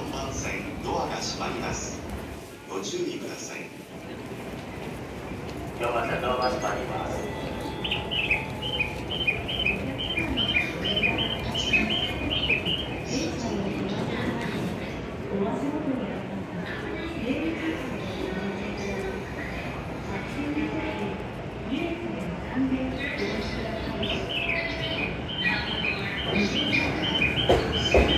4番線ドアが閉まります。ご注意ください。 4番線ドアが閉まります。 Thank you.